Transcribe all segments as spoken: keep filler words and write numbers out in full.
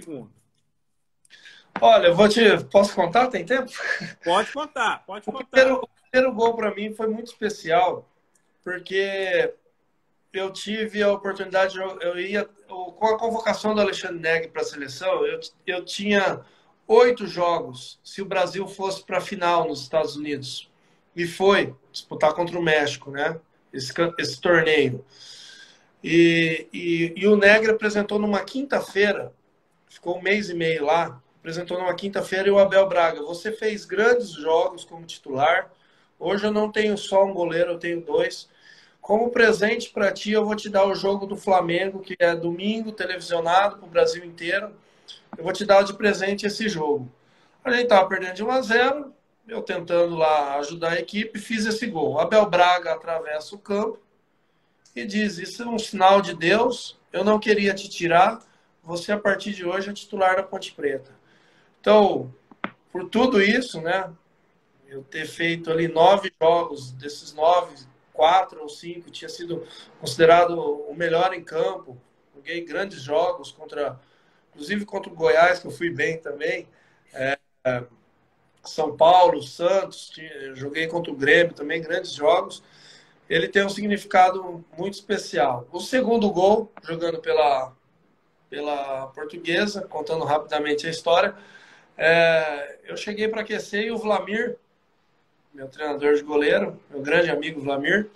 segundo? Olha, eu vou te. Posso contar? Tem tempo? Pode contar, pode O contar. primeiro, o primeiro gol para mim foi muito especial, porque eu tive a oportunidade, de eu, eu ia. eu- Com a convocação do Alexandre Neg para a seleção, eu, eu tinha oito jogos se o Brasil fosse para a final nos Estados Unidos. E foi disputar contra o México, né? Esse, can- esse torneio. E, e, e o Negri apresentou numa quinta-feira, ficou um mês e meio lá, apresentou numa quinta-feira e o Abel Braga. Você fez grandes jogos como titular. Hoje eu não tenho só um goleiro, eu tenho dois. Como presente para ti, eu vou te dar o jogo do Flamengo, que é domingo, televisionado para o Brasil inteiro. Eu vou te dar de presente esse jogo. A gente estava perdendo de um a zero, eu tentando lá ajudar a equipe, fiz esse gol. O Abel Braga atravessa o campo e diz: Isso é um sinal de Deus, eu não queria te tirar, você a partir de hoje é titular da Ponte Preta. Então, por tudo isso, né, eu ter feito ali nove jogos, desses nove, quatro ou cinco tinha sido considerado o melhor em campo. Joguei grandes jogos contra, inclusive contra o Goiás, que eu fui bem também. São Paulo, Santos, joguei contra o Grêmio também, grandes jogos. Ele tem um significado muito especial. O segundo gol, jogando pela, pela Portuguesa, contando rapidamente a história, é, eu cheguei para aquecer e o Vlamir, meu treinador de goleiro, meu grande amigo Vlamir,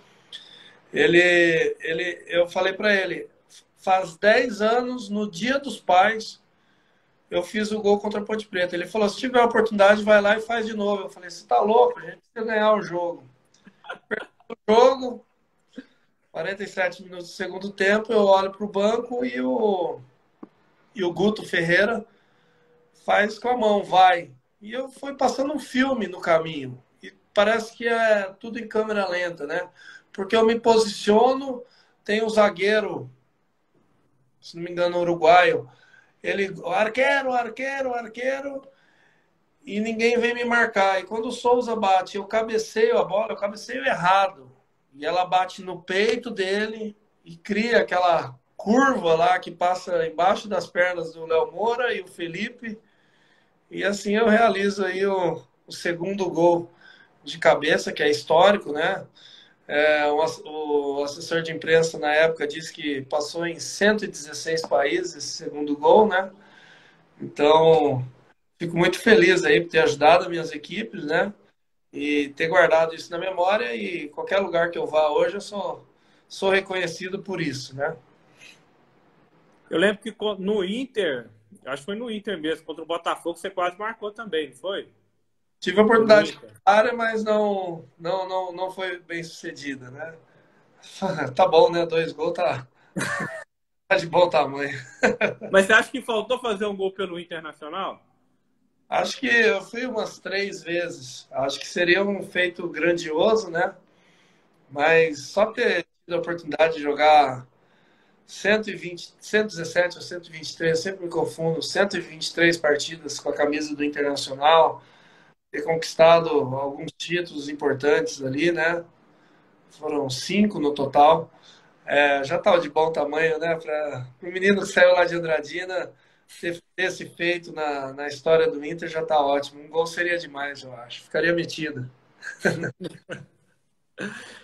ele, ele, eu falei para ele, faz dez anos, no Dia dos Pais, eu fiz o gol contra a Ponte Preta. Ele falou, se tiver a oportunidade, vai lá e faz de novo. Eu falei, você tá louco, a gente precisa ganhar o jogo. O jogo, quarenta e sete minutos do segundo tempo, eu olho para o banco e o, e o Guto Ferreira faz com a mão, vai. E eu fui passando um filme no caminho. E parece que é tudo em câmera lenta, né? Porque eu me posiciono, tem um zagueiro, se não me engano, uruguaio. Ele, arqueiro, arqueiro, arqueiro, e ninguém vem me marcar. E quando o Souza bate, eu cabeceio a bola, eu cabeceio errado. E ela bate no peito dele e cria aquela curva lá que passa embaixo das pernas do Léo Moura e o Felipe. E assim eu realizo aí o, o segundo gol de cabeça, que é histórico, né? É, o, o assessor de imprensa na época disse que passou em cento e dezesseis países esse segundo gol, né? Então, fico muito feliz aí por ter ajudado as minhas equipes, né? E ter guardado isso na memória e qualquer lugar que eu vá hoje eu sou, sou reconhecido por isso, né? Eu lembro que no Inter, acho que foi no Inter mesmo, contra o Botafogo, você quase marcou também, não foi? Tive a Pelo oportunidade de Inter. área, mas não, não, não, não foi bem sucedida, né? Tá bom, né? Dois gols tá, tá de bom tamanho. Mas você acha que faltou fazer um gol pelo Internacional? Acho que eu fui umas três vezes. Acho que seria um feito grandioso, né? Mas só ter tido a oportunidade de jogar cento e vinte, cento e dezessete ou cento e vinte e três, eu sempre me confundo, cento e vinte e três partidas com a camisa do Internacional, ter conquistado alguns títulos importantes ali, né? Foram cinco no total. É, já tá de bom tamanho, né? Para o menino que saiu lá de Andradina ter esse feito na, na história do Inter já tá ótimo. Um gol seria demais, eu acho. Ficaria metido.